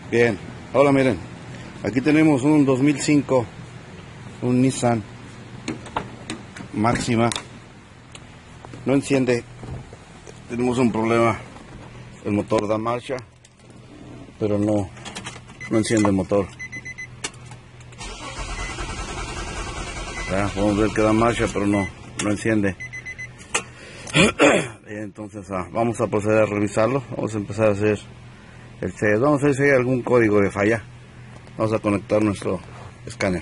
Bien, hola, miren, aquí tenemos un 2005, un Nissan Máxima, no enciende, tenemos un problema, el motor da marcha, pero no enciende el motor. Ya, podemos ver que da marcha, pero no enciende. Entonces vamos a proceder a revisarlo, vamos a empezar a hacer el test, vamos a ver si hay algún código de falla. Vamos a conectar nuestro escáner.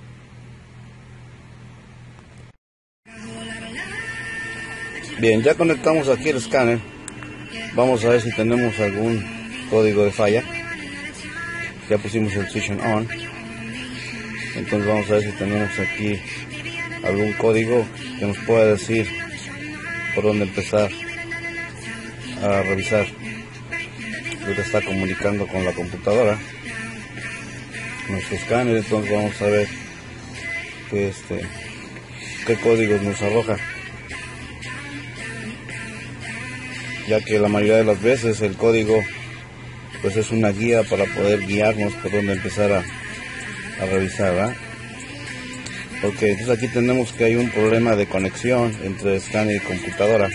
Bien, ya conectamos aquí el escáner. Vamos a ver si tenemos algún código de falla. Ya pusimos el switch on. Entonces vamos a ver si tenemos aquí algún código que nos pueda decir por dónde empezar a revisar. Ahorita está comunicando con la computadora nuestro escáner, entonces vamos a ver qué códigos nos arroja, ya que la mayoría de las veces el código pues es una guía para poder guiarnos por dónde empezar a revisar, ¿verdad? Ok, entonces aquí tenemos que hay un problema de conexión entre escáner y computadora,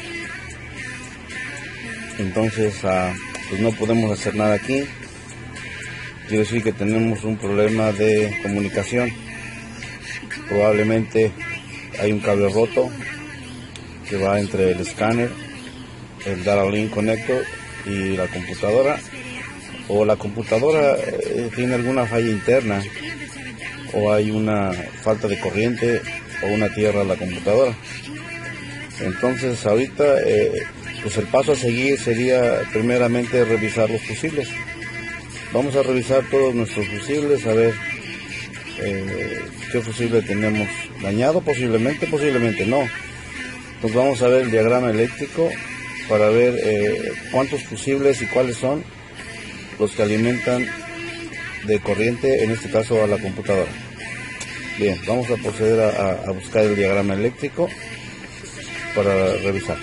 entonces pues no podemos hacer nada aquí. Quiere decir que tenemos un problema de comunicación. Probablemente hay un cable roto que va entre el escáner, el data link connector y la computadora, o la computadora tiene alguna falla interna, o hay una falta de corriente o una tierra a la computadora. Entonces ahorita pues el paso a seguir sería primeramente revisar los fusibles. Vamos a revisar todos nuestros fusibles, a ver qué fusible tenemos dañado, posiblemente no. Entonces vamos a ver el diagrama eléctrico para ver cuántos fusibles y cuáles son los que alimentan de corriente, en este caso a la computadora. Bien, vamos a proceder a buscar el diagrama eléctrico para revisar.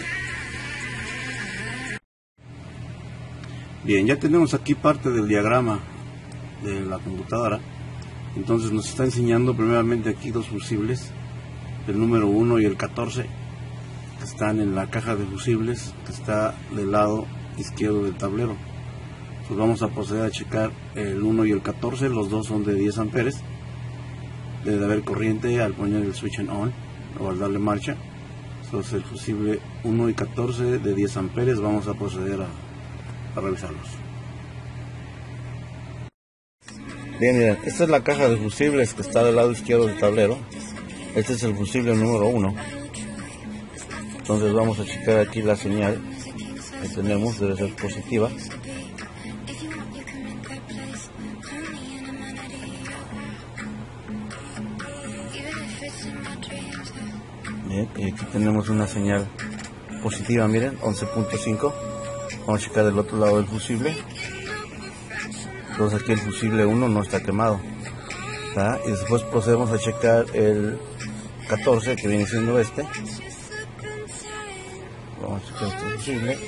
Bien, ya tenemos aquí parte del diagrama de la computadora. Entonces nos está enseñando primeramente aquí dos fusibles, el número 1 y el 14, que están en la caja de fusibles que está del lado izquierdo del tablero. Pues vamos a proceder a checar el 1 y el 14, los dos son de 10 amperes. Debe de haber corriente al poner el switch on o al darle marcha. Entonces el fusible 1 y 14 de 10 amperes, vamos a proceder a revisarlos. Bien, miren, esta es la caja de fusibles que está del lado izquierdo del tablero. Este es el fusible número 1. Entonces vamos a checar aquí la señal que tenemos, debe ser positiva. Bien, y aquí tenemos una señal positiva, miren, 11.5. Vamos a checar del otro lado del fusible. Entonces aquí el fusible 1 no está quemado, ¿tá? Y después procedemos a checar el 14, que viene siendo este. Vamos a checar este fusible.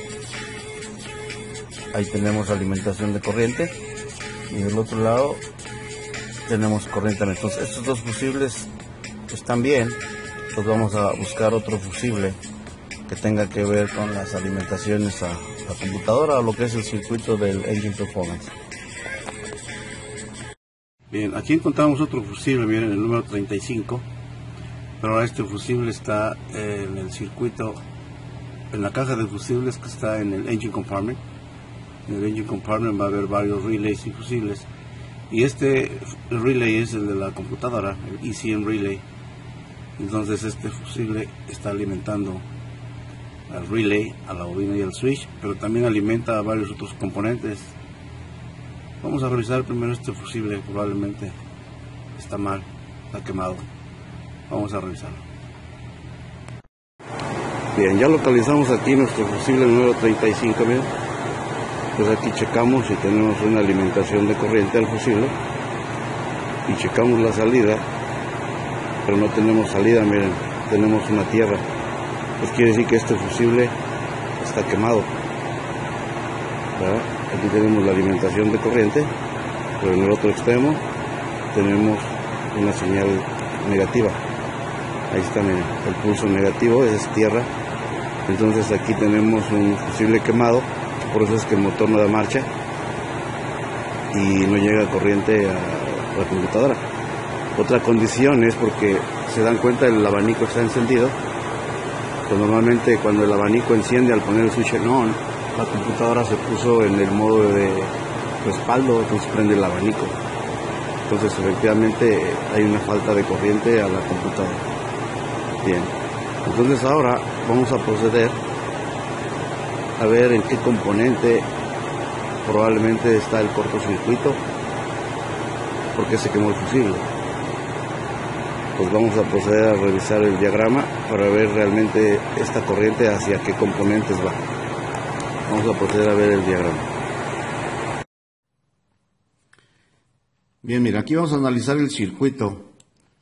Ahí tenemos alimentación de corriente y del otro lado tenemos corriente. Entonces estos dos fusibles están bien. Pues vamos a buscar otro fusible que tenga que ver con las alimentaciones a la computadora o lo que es el circuito del Engine Performance. Bien, aquí encontramos otro fusible, miren, el número 35, pero ahora este fusible está en el circuito, en la caja de fusibles que está en el Engine Compartment. En el Engine Compartment va a haber varios relays y fusibles, y el relay es el de la computadora, el ECM relay. Entonces este fusible está alimentando al relay, a la bobina y al switch, pero también alimenta a varios otros componentes. Vamos a revisar primero este fusible, probablemente está mal, está quemado. Vamos a revisarlo. Bien, ya localizamos aquí nuestro fusible número 35, miren. Pues aquí checamos si tenemos una alimentación de corriente al fusible y checamos la salida, pero no tenemos salida, miren, tenemos una tierra. Pues quiere decir que este fusible está quemado, ¿verdad? Aquí tenemos la alimentación de corriente pero en el otro extremo tenemos una señal negativa. Ahí está, miren, el pulso negativo, es tierra. Entonces aquí tenemos un fusible quemado, por eso es que el motor no da marcha y no llega corriente a la computadora. Otra condición es porque se dan cuenta el abanico está encendido. Pues normalmente cuando el abanico enciende al poner el switch en on, la computadora se puso en el modo de respaldo, entonces prende el abanico. Entonces efectivamente hay una falta de corriente a la computadora. Bien, entonces ahora vamos a proceder a ver en qué componente probablemente está el cortocircuito, porque se quemó el fusible. Pues vamos a proceder a revisar el diagrama para ver realmente esta corriente hacia qué componentes va. Vamos a proceder a ver el diagrama. Bien, mira, aquí vamos a analizar el circuito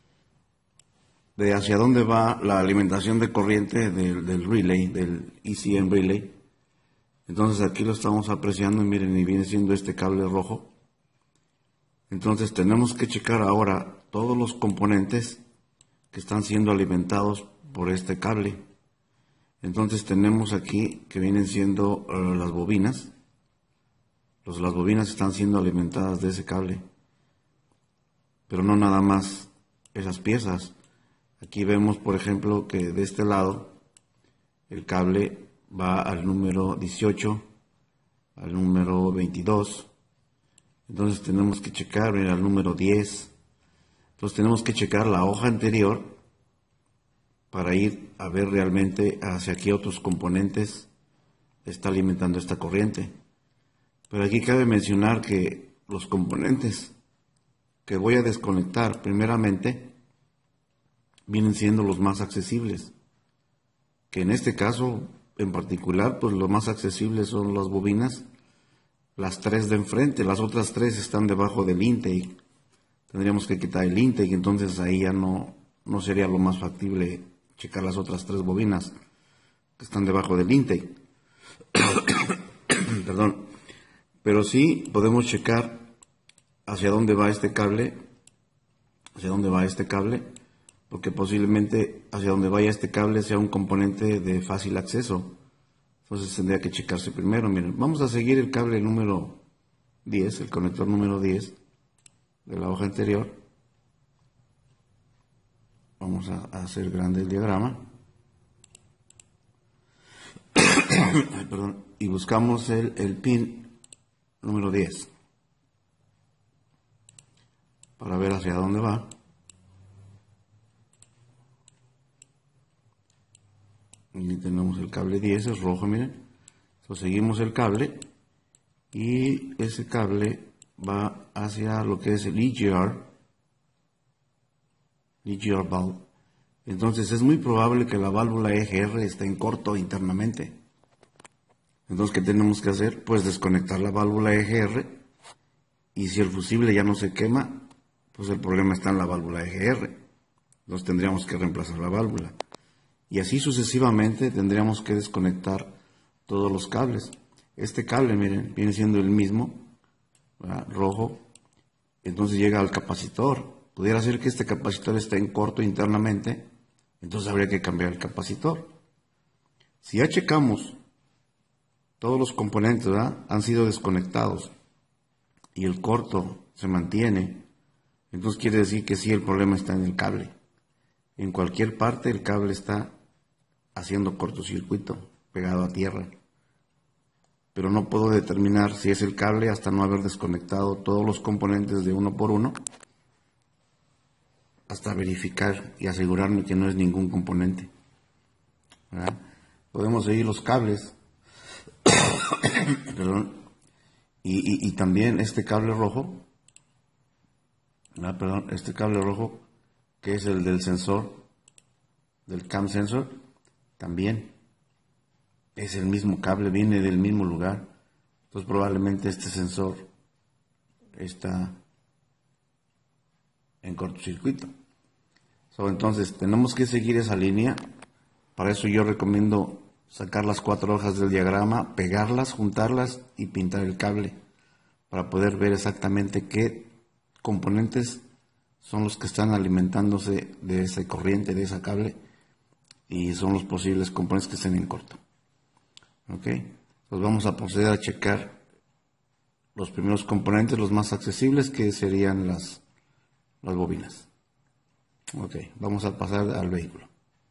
de hacia dónde va la alimentación de corriente del relay, del ECM relay. Entonces aquí lo estamos apreciando y miren, y viene siendo este cable rojo. Entonces tenemos que checar ahora todos los componentes que están siendo alimentados por este cable. Entonces tenemos aquí que vienen siendo las bobinas. Las bobinas están siendo alimentadas de ese cable. Pero no nada más esas piezas. Aquí vemos, por ejemplo, que de este lado el cable va al número 18, al número 22. Entonces tenemos que checar, mira, al número 10. Entonces tenemos que checar la hoja anterior para ir a ver realmente hacia qué otros componentes está alimentando esta corriente. Pero aquí cabe mencionar que los componentes que voy a desconectar primeramente vienen siendo los más accesibles, que en este caso en particular pues lo más accesibles son las bobinas, las 3 de enfrente. Las otras 3 están debajo del intake. Tendríamos que quitar el intake, entonces ahí ya no sería lo más factible checar las otras 3 bobinas que están debajo del intake. Perdón. Pero sí podemos checar hacia dónde va este cable, porque posiblemente hacia donde vaya este cable sea un componente de fácil acceso. Entonces tendría que checarse primero. Miren, vamos a seguir el cable número 10, el conector número 10 de la hoja anterior. Vamos a hacer grande el diagrama. Ay, perdón. Y buscamos el pin número 10 para ver hacia dónde va. Aquí tenemos el cable 10, es rojo, miren. Entonces seguimos el cable y ese cable va hacia lo que es el EGR valve. Entonces es muy probable que la válvula EGR esté en corto internamente. Entonces, ¿qué tenemos que hacer? Pues desconectar la válvula EGR, y si el fusible ya no se quema, pues el problema está en la válvula EGR. Entonces tendríamos que reemplazar la válvula. Y así sucesivamente tendríamos que desconectar todos los cables. Este cable, miren, viene siendo el mismo, ¿verdad? Rojo. Entonces llega al capacitor. Pudiera ser que este capacitor esté en corto internamente, entonces habría que cambiar el capacitor. Si ya checamos todos los componentes, ¿verdad?, han sido desconectados y el corto se mantiene, entonces quiere decir que sí, el problema está en el cable. En cualquier parte el cable está haciendo cortocircuito, pegado a tierra. Pero no puedo determinar si es el cable hasta no haber desconectado todos los componentes de uno por uno, hasta verificar y asegurarme que no es ningún componente, ¿verdad? Podemos seguir los cables. Perdón. Y también este cable rojo, este cable rojo, que es el del sensor, del cam sensor, también es el mismo cable, viene del mismo lugar. Entonces probablemente este sensor está en cortocircuito. Entonces tenemos que seguir esa línea. Para eso yo recomiendo sacar las 4 hojas del diagrama, pegarlas, juntarlas y pintar el cable, para poder ver exactamente qué componentes son los que están alimentándose de esa corriente, de esa cable, y son los posibles componentes que estén en corto. Ok, pues vamos a proceder a checar los primeros componentes, los más accesibles, que serían las bobinas. Ok, vamos a pasar al vehículo.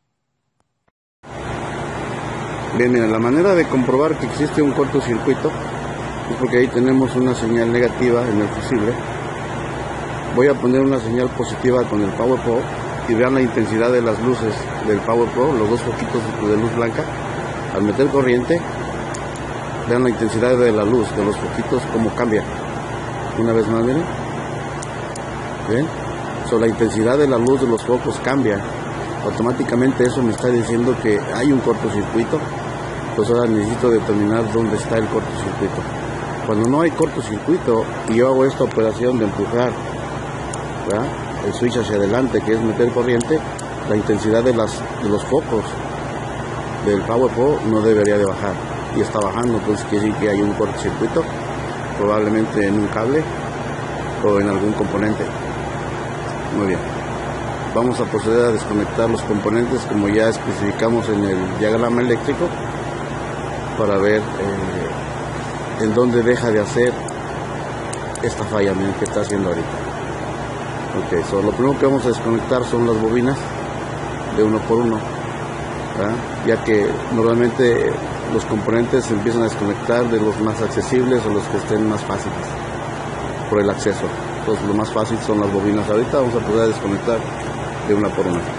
Bien, mira, la manera de comprobar que existe un cortocircuito es porque ahí tenemos una señal negativa en el fusible. Voy a poner una señal positiva con el Power Pro y vean la intensidad de las luces del Power Pro, los dos foquitos de luz blanca. Al meter corriente, vean la intensidad de la luz de los foquitos, cómo cambia. Una vez más, miren. ¿Ven? La intensidad de la luz de los focos cambia. Automáticamente eso me está diciendo que hay un cortocircuito. Pues ahora necesito determinar dónde está el cortocircuito. Cuando no hay cortocircuito y yo hago esta operación de empujar, ¿verdad?, el switch hacia adelante, que es meter corriente, la intensidad de los focos del Power Pro no debería de bajar, y está bajando. Entonces quiere decir que hay un cortocircuito, probablemente en un cable o en algún componente. Muy bien, vamos a proceder a desconectar los componentes como ya especificamos en el diagrama eléctrico, para ver en dónde deja de hacer esta falla que está haciendo ahorita. Ok, lo primero que vamos a desconectar son las bobinas de uno por uno, ¿verdad?, ya que normalmente los componentes se empiezan a desconectar de los más accesibles o los que estén más fáciles por el acceso. Entonces lo más fácil son las bobinas. Ahorita vamos a poder desconectar de una por una.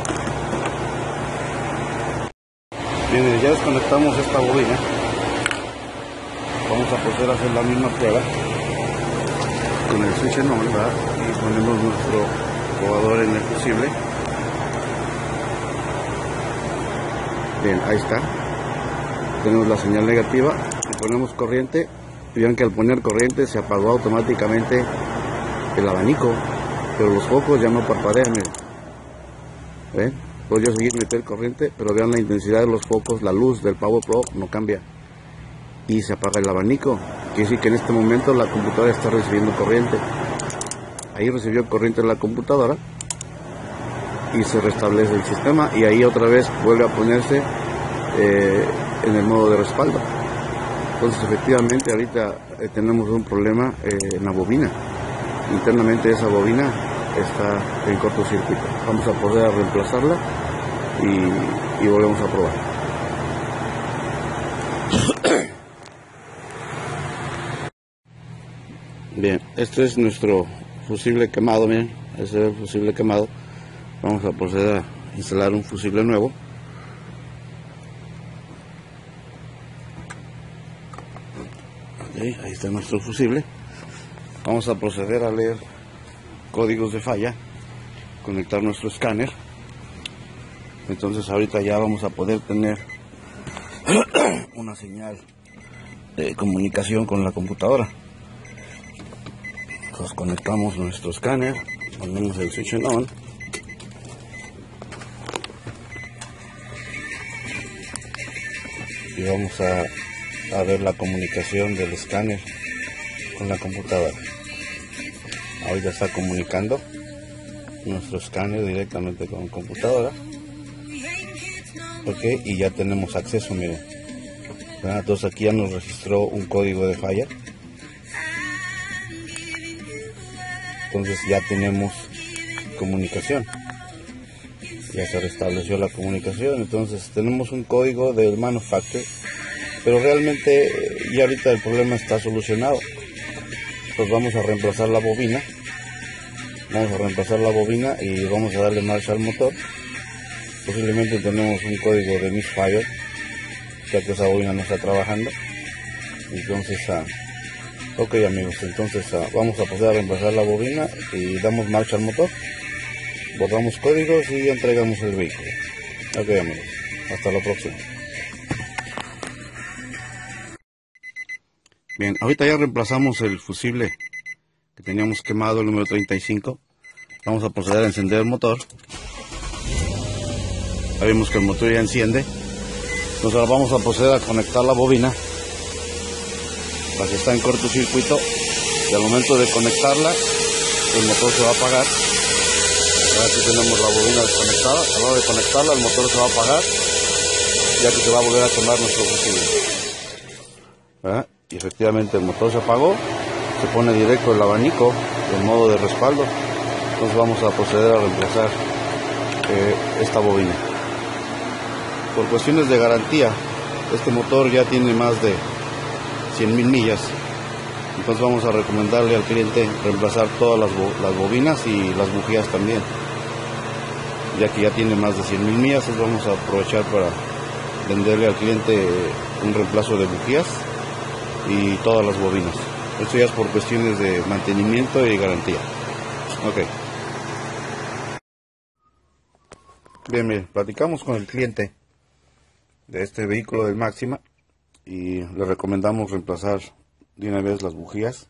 Bien, ya desconectamos esta bobina. Vamos a proceder a hacer la misma prueba con el switch en on, ¿verdad?, y ponemos nuestro probador en el fusible. Bien, ahí está. Tenemos la señal negativa y ponemos corriente. Y vean que al poner corriente se apagó automáticamente el abanico, pero los focos ya no parpadean. Miren. ¿Ven? Puedo yo seguir meter corriente, pero vean la intensidad de los focos, la luz del Power Pro no cambia y se apaga el abanico. Quiere decir que en este momento la computadora está recibiendo corriente. Ahí recibió corriente la computadora y se restablece el sistema, y ahí otra vez vuelve a ponerse en el modo de respaldo. Entonces efectivamente ahorita tenemos un problema en la bobina. Internamente esa bobina está en cortocircuito. Vamos a poder a reemplazarla y volvemos a probar. Bien, este es nuestro fusible quemado. Miren, este es el fusible quemado. Vamos a proceder a instalar un fusible nuevo. Okay, ahí está nuestro fusible. Vamos a proceder a leer códigos de falla, conectar nuestro escáner. Entonces ahorita ya vamos a poder tener una señal de comunicación con la computadora. Entonces conectamos nuestro escáner, ponemos el switch en on. Y vamos a ver la comunicación del escáner con la computadora. Ahorita está comunicando nuestro escáner directamente con la computadora. Ok, y ya tenemos acceso, miren. Entonces aquí ya nos registró un código de falla. Entonces ya tenemos comunicación. Ya se restableció la comunicación. Entonces tenemos un código del manufacturer, pero realmente ya ahorita el problema está solucionado. Pues vamos a reemplazar la bobina. Vamos a reemplazar la bobina y vamos a darle marcha al motor. Posiblemente tenemos un código de misfire, ya que esa bobina no está trabajando. Entonces, ok amigos, entonces vamos a proceder a reemplazar la bobina y damos marcha al motor. Borramos códigos y entregamos el vehículo. Ok amigos, hasta la próxima. Bien, ahorita ya reemplazamos el fusible que teníamos quemado, el número 35. Vamos a proceder a encender el motor. Ya vimos que el motor ya enciende. Entonces ahora vamos a proceder a conectar la bobina. la que está en cortocircuito, y al momento de conectarla el motor se va a apagar. Aquí tenemos la bobina desconectada. A la hora de conectarla el motor se va a apagar, ya que se va a volver a quemar nuestro fusible. Y efectivamente el motor se apagó, se pone directo el abanico en modo de respaldo. Entonces vamos a proceder a reemplazar esta bobina. Por cuestiones de garantía, este motor ya tiene más de 100,000 millas. Entonces vamos a recomendarle al cliente reemplazar todas las bobinas y las bujías también. Ya que ya tiene más de 100,000 millas, entonces vamos a aprovechar para venderle al cliente un reemplazo de bujías y todas las bobinas. Esto ya es por cuestiones de mantenimiento y garantía. Ok. Bien, platicamos con el cliente de este vehículo del Máxima y le recomendamos reemplazar de una vez las bujías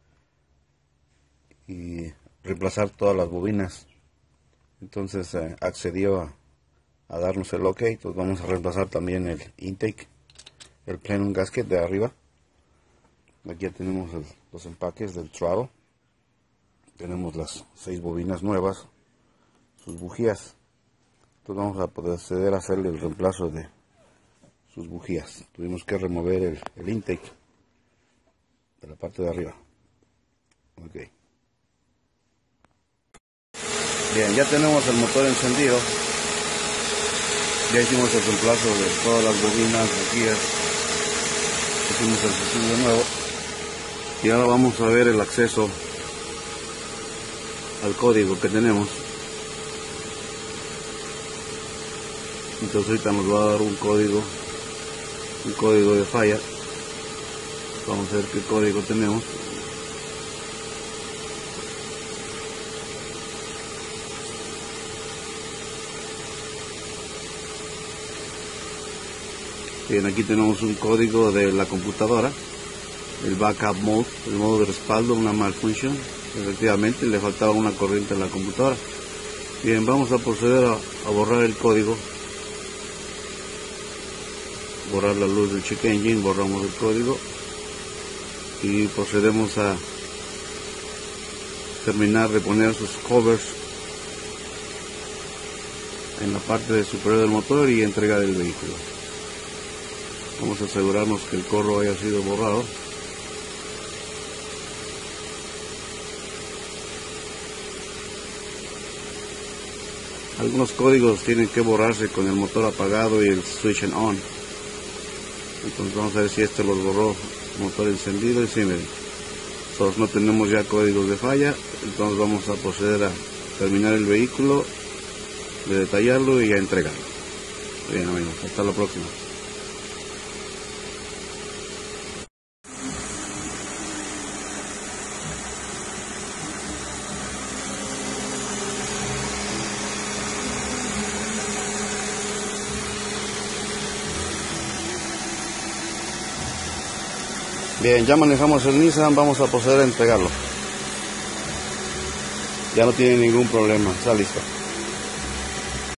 y reemplazar todas las bobinas. Entonces accedió a darnos el ok. Entonces vamos a reemplazar también el intake, el plenum gasket de arriba. Aquí ya tenemos los empaques del throttle. Tenemos las 6 bobinas nuevas, sus bujías. Entonces vamos a proceder a hacerle el reemplazo de sus bujías. Tuvimos que remover el intake de la parte de arriba. Ok. Bien, ya tenemos el motor encendido. Ya hicimos el reemplazo de todas las bobinas, bujías. Hicimos el fusible nuevo. Y ahora vamos a ver el acceso al código que tenemos. Entonces ahorita nos va a dar un código de falla. Vamos a ver qué código tenemos. Bien, aquí tenemos un código de la computadora, el backup mode, el modo de respaldo, una malfunction. Efectivamente le faltaba una corriente en la computadora. Bien, vamos a proceder a borrar el código, borrar la luz del check engine, borramos el código y procedemos a terminar de poner sus covers en la parte superior del motor y entregar el vehículo. Vamos a asegurarnos que el corro haya sido borrado. Algunos códigos tienen que borrarse con el motor apagado y el switch and on. Entonces vamos a ver si este los borró, motor encendido, y sí, miren, no tenemos ya códigos de falla. Entonces vamos a proceder a terminar el vehículo, de detallarlo y a entregarlo. Bien amigos, hasta la próxima. Bien, ya manejamos el Nissan, vamos a proceder a entregarlo. Ya no tiene ningún problema, está listo.